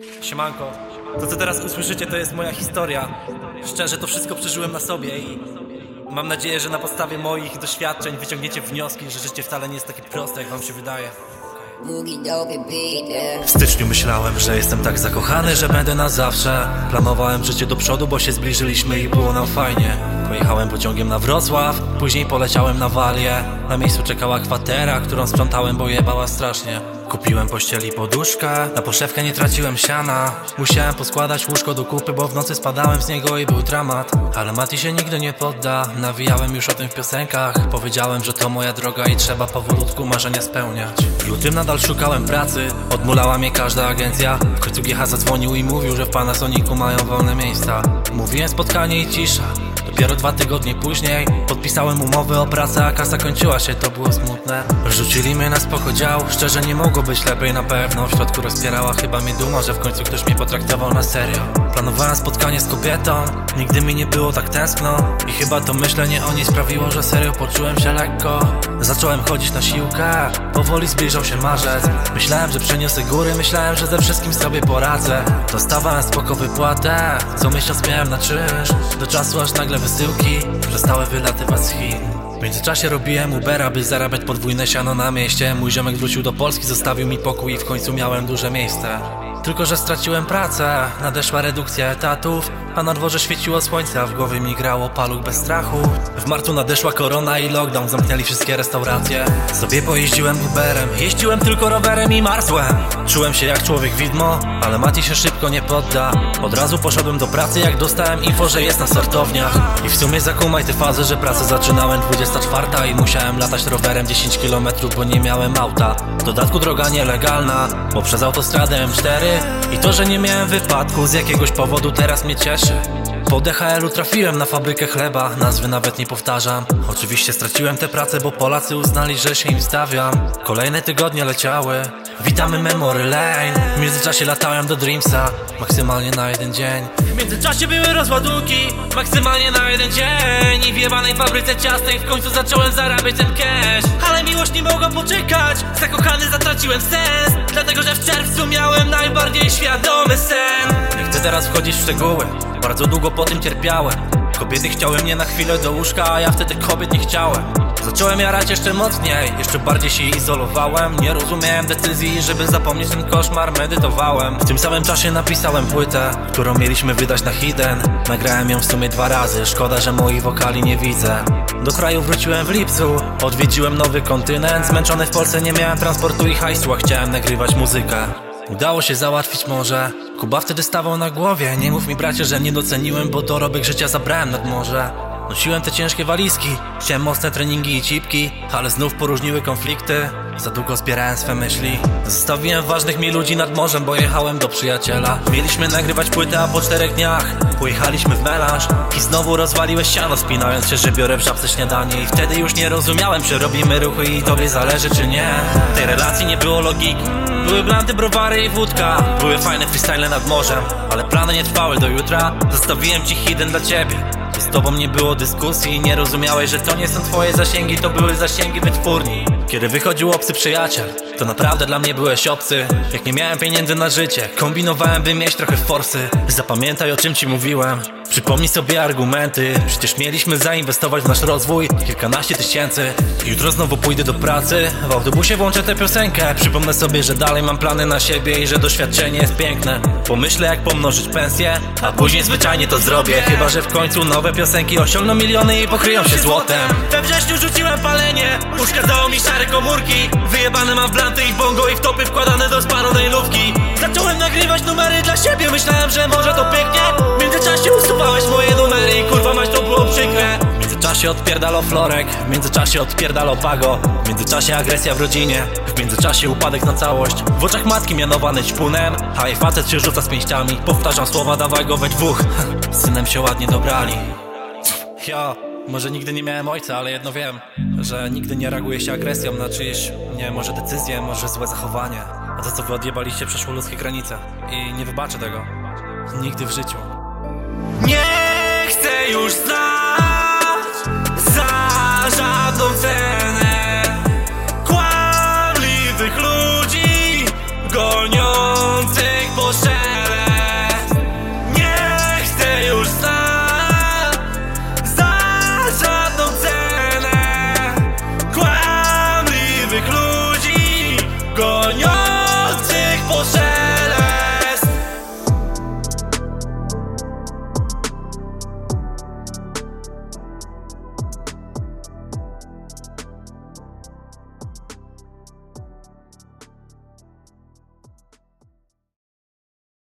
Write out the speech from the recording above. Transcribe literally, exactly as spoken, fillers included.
Siemanko, to co teraz usłyszycie, to jest moja historia. Szczerze, to wszystko przeżyłem na sobie i mam nadzieję, że na podstawie moich doświadczeń wyciągniecie wnioski, że życie wcale nie jest takie proste, jak wam się wydaje. W styczniu myślałem, że jestem tak zakochany, że będę na zawsze. Planowałem życie do przodu, bo się zbliżyliśmy i było nam fajnie. Pojechałem pociągiem na Wrocław, później poleciałem na Walię. Na miejscu czekała kwatera, którą sprzątałem, bo jebała strasznie. Kupiłem pościel i poduszkę, na poszewkę nie traciłem siana. Musiałem poskładać łóżko do kupy, bo w nocy spadałem z niego i był dramat. Ale Mati się nigdy nie podda, nawijałem już o tym w piosenkach. Powiedziałem, że to moja droga i trzeba powolutku marzenia spełniać. W lutym nadal szukałem pracy, odmulała mnie każda agencja. W końcu G H zadzwonił i mówił, że w Panasonicu mają wolne miejsca. Mówiłem spotkanie i cisza. Dopiero dwa tygodnie później podpisałem umowę o pracę, a kasa kończyła się, to było smutne. Rzucili mnie na spoko dział, szczerze nie mogło być lepiej na pewno. W środku rozpierała chyba mnie duma, że w końcu ktoś mnie potraktował na serio. Planowałem spotkanie z kobietą, nigdy mi nie było tak tęskno. I chyba to myślenie o niej sprawiło, że serio poczułem się lekko. Zacząłem chodzić na siłkę, powoli zbliżał się marzec. Myślałem, że przeniosę góry, myślałem, że ze wszystkim sobie poradzę. Dostawałem spoko wypłatę, co miesiąc miałem na czynsz. Do czasu aż nagle wysyłki przestały wylatywać z Chin. W międzyczasie robiłem Ubera, by zarabiać podwójne siano na mieście. Mój ziomek wrócił do Polski, zostawił mi pokój i w końcu miałem duże miejsce. Tylko że straciłem pracę, nadeszła redukcja etatów, a na dworze świeciło słońce, a w głowie mi grało paluch bez strachu. W marcu nadeszła korona i lockdown, zamknęli wszystkie restauracje. Sobie pojeździłem Uberem, jeździłem tylko rowerem i marzłem. Czułem się jak człowiek widmo, ale Mati się szybko nie podda. Od razu poszedłem do pracy, jak dostałem info, że jest na sortowniach. I w sumie zakumaj tę fazę, że pracę zaczynałem dwudziesta czwarta i musiałem latać rowerem dziesięć kilometrów, bo nie miałem auta. W dodatku droga nielegalna, bo przez autostradę M cztery. I to, że nie miałem wypadku z jakiegoś powodu, teraz mnie cieszy. Po D H L-u trafiłem na fabrykę chleba, nazwy nawet nie powtarzam. Oczywiście straciłem tę pracę, bo Polacy uznali, że się im stawiam. Kolejne tygodnie leciały, witamy Memory Lane. W międzyczasie latałem do Dreamsa, maksymalnie na jeden dzień. W międzyczasie były rozładunki, maksymalnie na jeden dzień. I w jebanej fabryce ciastek w końcu zacząłem zarabiać ten cash. Ale miłość nie mogła poczekać, zakochany zatraciłem sens. Dlatego, że w czerwcu miałem najbardziej świadomy sen. Nie chcę teraz wchodzić w szczegóły, bardzo długo po tym cierpiałem. Kobiety chciały mnie na chwilę do łóżka, a ja wtedy kobiet nie chciałem. Zacząłem jarać jeszcze mocniej, jeszcze bardziej się izolowałem. Nie rozumiałem decyzji, żeby zapomnieć ten koszmar, medytowałem. W tym samym czasie napisałem płytę, którą mieliśmy wydać na Hidden. Nagrałem ją w sumie dwa razy, szkoda, że moich wokali nie widzę. Do kraju wróciłem w lipcu, odwiedziłem nowy kontynent. Zmęczony w Polsce nie miałem transportu i hajsu, a chciałem nagrywać muzykę. Udało się załatwić morze, Kuba wtedy stawał na głowie. Nie mów mi bracie, że nie doceniłem, bo dorobek życia zabrałem nad morze. Nosiłem te ciężkie walizki, chciałem mocne treningi i cipki, ale znów poróżniły konflikty. Za długo zbierałem swe myśli. Zostawiłem ważnych mi ludzi nad morzem, bo jechałem do przyjaciela. Mieliśmy nagrywać płytę, a po czterech dniach pojechaliśmy w melanż. I znowu rozwaliłeś siano, spinając się, że biorę w żabce śniadanie. I wtedy już nie rozumiałem, czy robimy ruchy i tobie zależy, czy nie. W tej relacji nie było logiki, były blanty, browary i wódka. Były fajne freestyle nad morzem, ale plany nie trwały do jutra. Zostawiłem ci Hidden dla ciebie, z tobą nie było dyskusji. Nie rozumiałeś, że to nie są twoje zasięgi, to były zasięgi wytwórni. Kiedy wychodził obcy przyjaciel, to naprawdę dla mnie byłeś obcy. Jak nie miałem pieniędzy na życie, kombinowałem, by mieć trochę forsy. Zapamiętaj, o czym ci mówiłem, przypomnij sobie argumenty. Przecież mieliśmy zainwestować w nasz rozwój kilkanaście tysięcy. Jutro znowu pójdę do pracy, w autobusie włączę tę piosenkę. Przypomnę sobie, że dalej mam plany na siebie i że doświadczenie jest piękne. Pomyślę, jak pomnożyć pensję, a później zwyczajnie to zrobię. Chyba że w końcu nowe piosenki osiągną miliony i pokryją się złotem. We wrześniu rzuciłem palenie, uszkadzało mi szare komórki. Wyjebane mam w blanty i w bongo i w topy wkładane do spalonej lówki. Zacząłem nagrywać numery dla siebie, myślałem, że może to pięknie. W międzyczasie usuwałeś moje numery i kurwa mać, to było przykre. W międzyczasie odpierdalo Florek, w międzyczasie odpierdalo Pago. W międzyczasie agresja w rodzinie, w międzyczasie upadek na całość. W oczach matki mianowany ćpunem, a jej facet się rzuca z pięściami. Powtarzam słowa, dawaj go we dwóch. Z synem się ładnie dobrali. Ja, może nigdy nie miałem ojca, ale jedno wiem, że nigdy nie reaguje się agresją na czyjeś, nie, może decyzje, może złe zachowanie. A to, co wy odjebaliście, przeszło ludzkie granice i nie wybaczę tego nigdy w życiu. Nie chcę już znać